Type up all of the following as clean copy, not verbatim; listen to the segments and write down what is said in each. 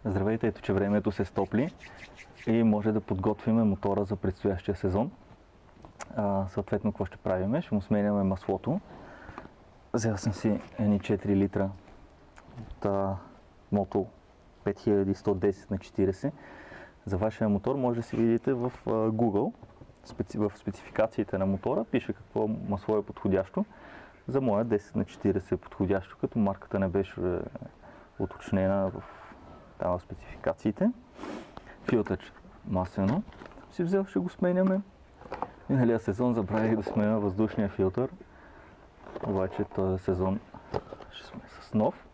Здравейте, ето че времето се стопли и може да подготвим мотора за предстоящия сезон. Съответно, какво ще правим? Ще му сменяме маслото. Взел съм си едни 4 литра от Moto 5110 на 40. За вашия мотор може да си видите в Google, в спецификациите на мотора, пише какво масло е подходящо. За моя 10 на 40 е подходящо, като марката не беше уточнена в спецификациите. Филтър маслено си взел, ще го сменяме. Миналия сезон забравих да сменя въздушния филтър, обаче този сезон ще сме с нов.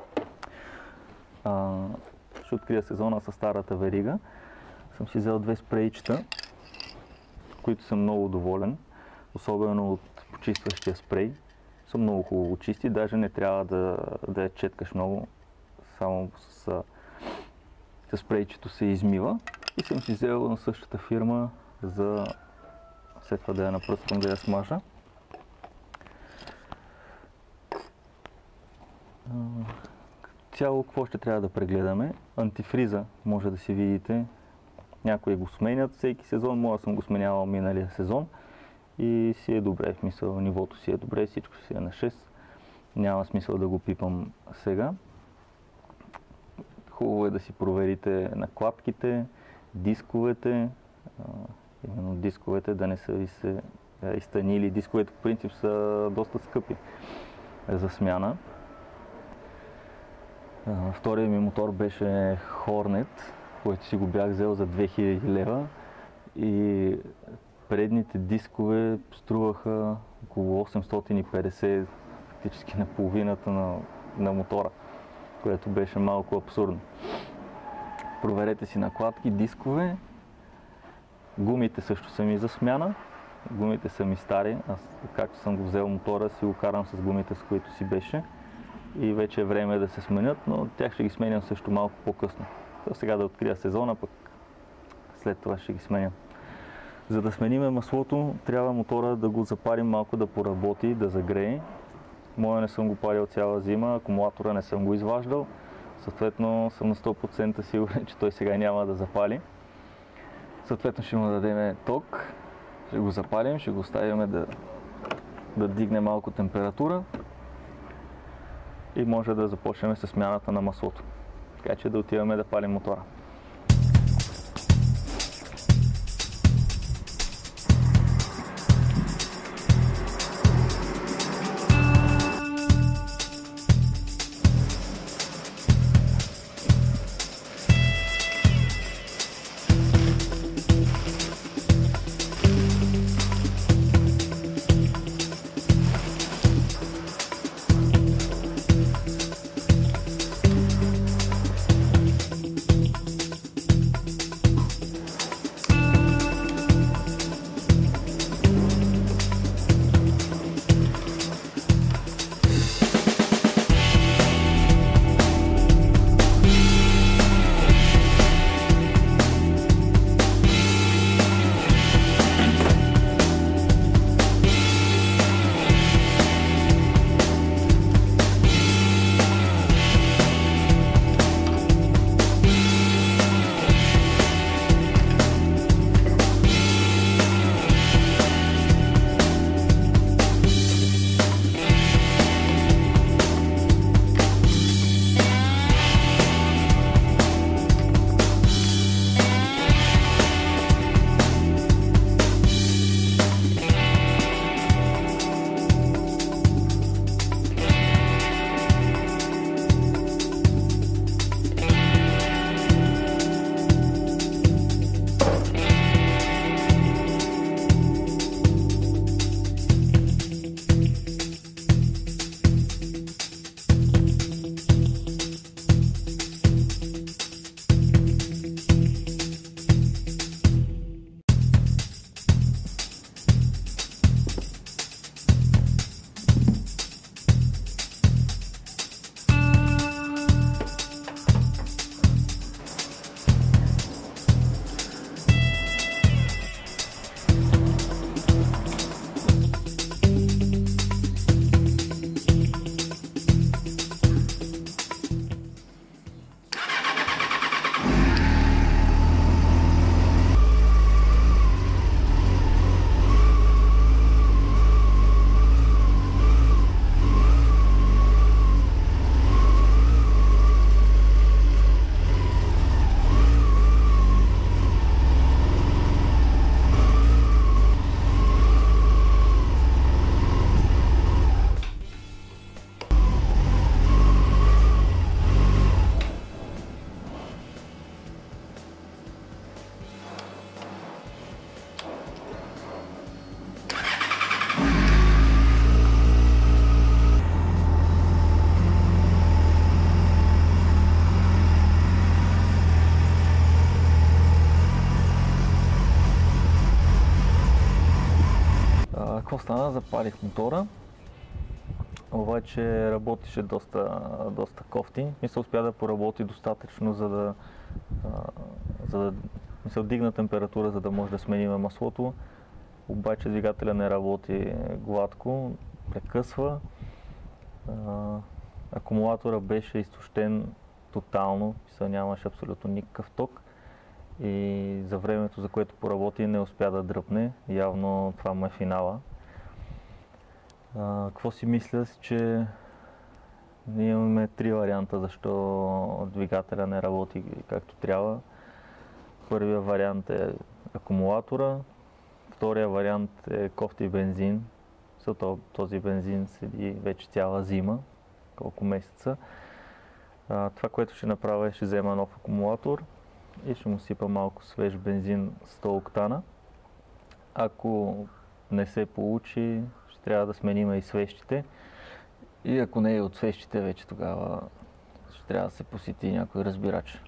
Ще открия сезона с старата верига. Съм си взел 2 спрейчета, които съм много доволен, особено от почистващия спрей. Са много хубаво чисти, даже не трябва да я четкаш много, само с спрейчето се измива. И съм си взел на същата фирма за след това да я напръскам, да я смажа. Цяло какво ще трябва да прегледаме? Антифриза може да си видите. Някои го сменят всеки сезон, моя съм го сменявал миналия сезон и си е добре, в смисъл нивото си е добре, всичко си е на 6. Няма смисъл да го пипам сега. Хубаво е да си проверите накладките, дисковете, именно дисковете да не са ви се изтънили. Дисковете по принцип са доста скъпи за смяна. Втория ми мотор беше Hornet, който си го бях взел за 2000 лева и предните дискове струваха около 850, фактически на половината на мотора, което беше малко абсурдно. Проверете си накладки, дискове. Гумите също са ми за смяна. Гумите са ми стари. Аз, както съм го взел мотора, си го карам с гумите, с които си беше. И вече е време да се сменят, но тях ще ги сменям също малко по-късно. Сега да открия сезона, пък след това ще ги сменям. За да смениме маслото, трябва мотора да го запарим малко да поработи, да загрее. Моя не съм го парил цяла зима, акумулатора не съм го изваждал. Съответно съм на 100% сигурен, че той сега няма да запали. Съответно ще му дадем ток, ще го запалим, ще го оставим да дигне малко температура и може да започнем с смяната на маслото. Така че да отиваме да палим мотора. стана? Запалих мотора, обаче работеше доста кофти. Мисля, успя да поработи достатъчно, за да дигна температура, за да може да сменим маслото. Обаче двигателя не работи гладко, прекъсва. Акумулатора беше изтощен тотално, нямаше абсолютно никакъв ток. И за времето, за което поработи, не успя да дръпне. Явно това му е финала. Какво си мисля, че ние имаме 3 варианта, защо двигателя не работи както трябва. Първия вариант е акумулатора, втория вариант е кофти бензин. Този бензин седи вече цяла зима, колко месеца. Това, което ще направя, ще взема нов акумулатор и ще му сипа малко свеж бензин 100 октана. Ако не се получи, ще трябва да сменим и свещите. И ако не е от свещите, вече тогава ще трябва да се посети някой разбирач.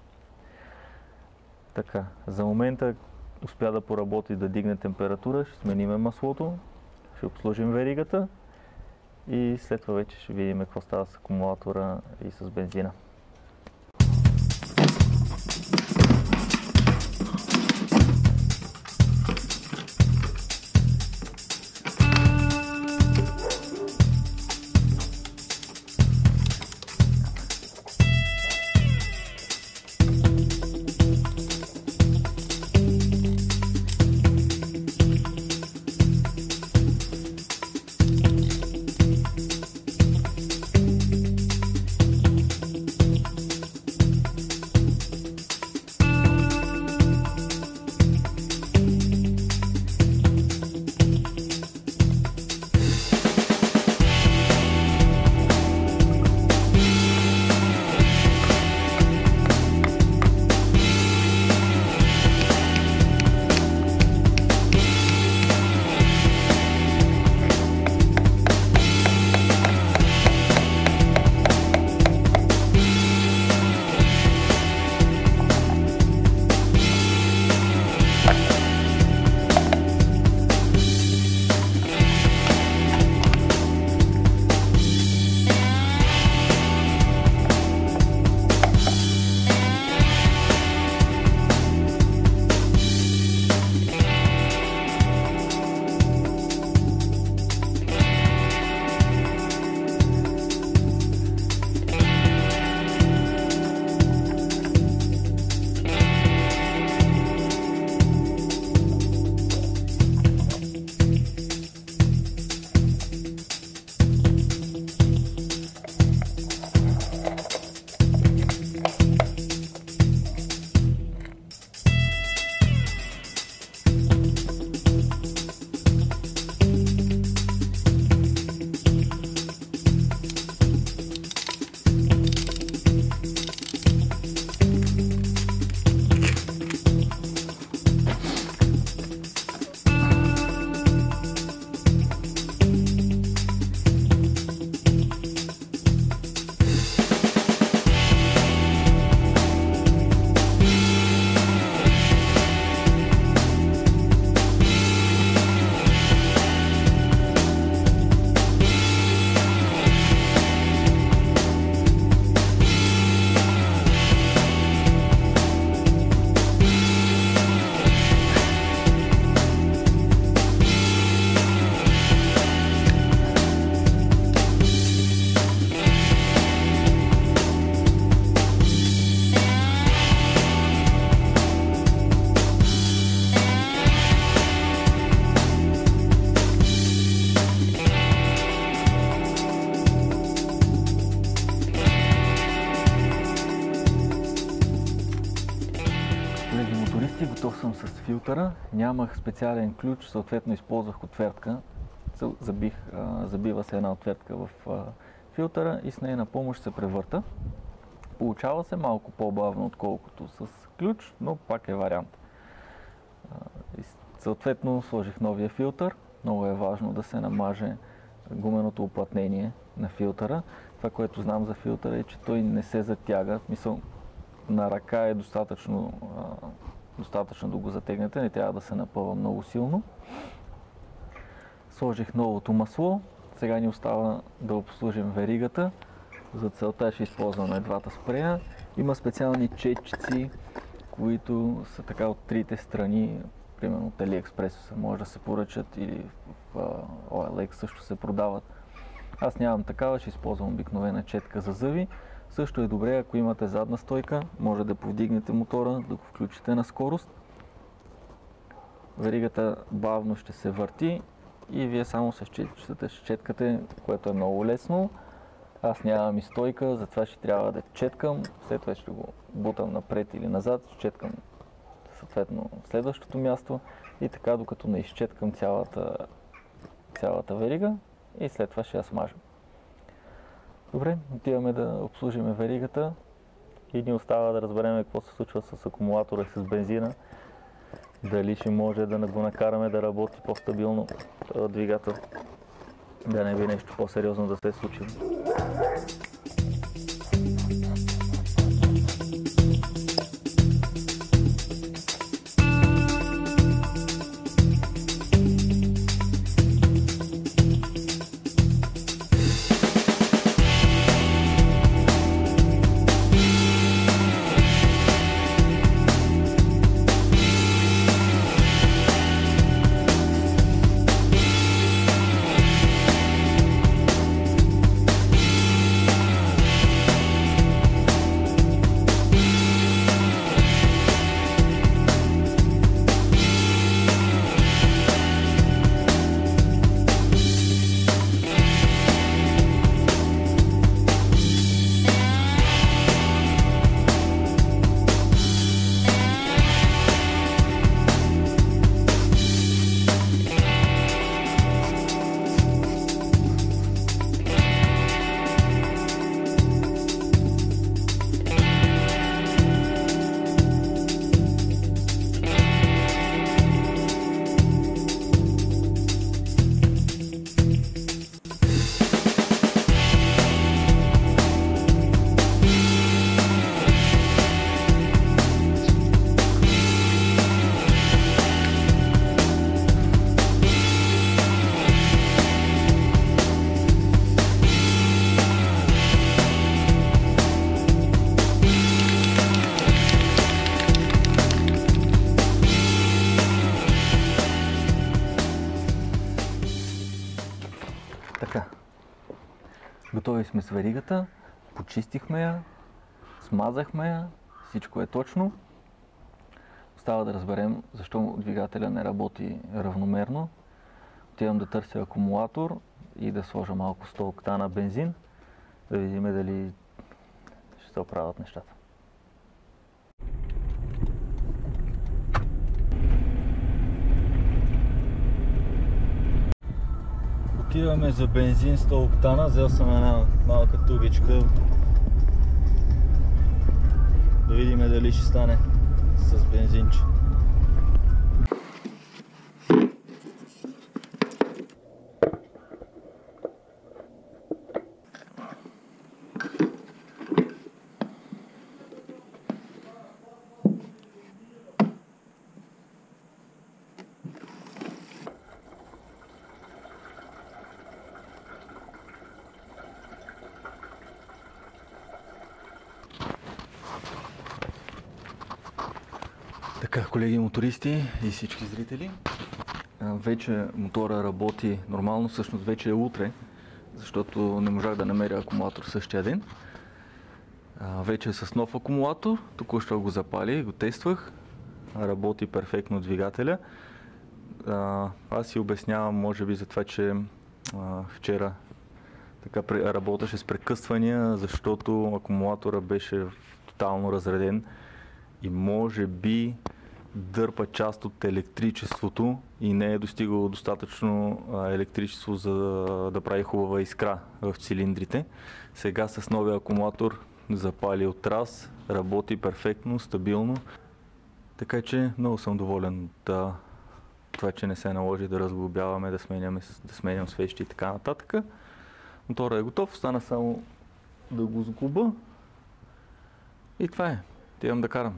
Така, за момента успя да поработи, да дигне температура, ще сменим маслото, ще обслужим веригата и след това вече ще видим какво става с акумулатора и с бензина. Готов съм с филтъра, нямах специален ключ, съответно използвах отвертка. Забива се една отвертка в филтъра и с нея на помощ се превърта. Получава се малко по-бавно, отколкото с ключ, но пак е вариант. Съответно сложих новия филтър. Много е важно да се намаже гуменото уплътнение на филтъра. Това, което знам за филтъра е, че той не се затяга. В смисъл, на ръка е достатъчно да го затегнете, не трябва да се напъва много силно. Сложих новото масло. Сега ни остава да обслужим веригата. За целта ще използваме двата спрея. Има специални четчици, които са така от трите страни. Примерно от AliExpress може да се поръчат или в OLX също се продават. Аз нямам такава, ще използвам обикновена четка за зъби. Също е добре, ако имате задна стойка, може да повдигнете мотора, да го включите на скорост. Веригата бавно ще се върти и вие само се четкате, което е много лесно. Аз нямам и стойка, затова ще трябва да четкам, след това ще го бутам напред или назад, ще четкам съответно следващото място и така докато не изчеткам цялата верига и след това ще я смажем. Добре, отиваме да обслужим веригата и ни остава да разберем какво се случва с акумулатора и с бензина. Дали ще може да го накараме да работи по-стабилно двигател, да не би нещо по-сериозно да се случи. Така, готови сме с веригата, почистихме я, смазахме я, всичко е точно. Остава да разберем защо двигателя не работи равномерно. Отивам да търся акумулатор и да сложа малко 100 октана бензин, да видим дали ще се оправят нещата. Отиваме за бензин 100 октана, взел съм една малка тубичка. Да видим дали ще стане с бензинче. Така, колеги мотористи и всички зрители, вече мотора работи нормално, всъщност вече е утре, защото не можах да намеря акумулатор същия ден. Вече е с нов акумулатор, току-що го запали, го тествах, работи перфектно двигателя. Аз си обяснявам, може би, за това, че вчера така работеше с прекъсвания, защото акумулатора беше тотално разреден и може би дърпа част от електричеството и не е достигало достатъчно електричество, за да прави хубава искра в цилиндрите. Сега с новия акумулатор запали от раз, работи перфектно, стабилно. Така че много съм доволен от това, че не се наложи да разглобяваме, да сменям свещи и така нататък. Моторът е готов, остана само да го сглоба и това е. Отивам да карам.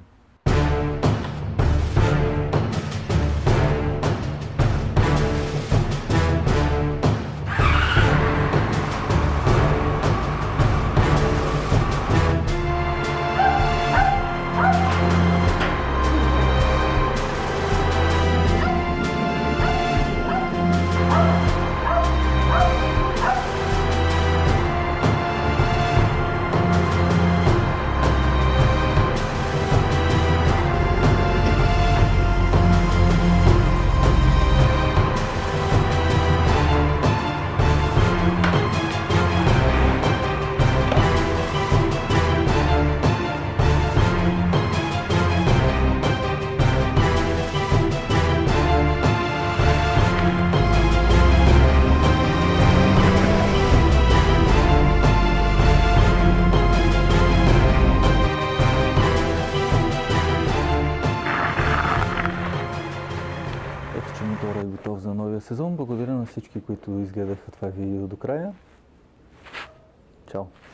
моторът е готов за новия сезон. Благодаря на всички, които изгледаха това видео до края. Чао!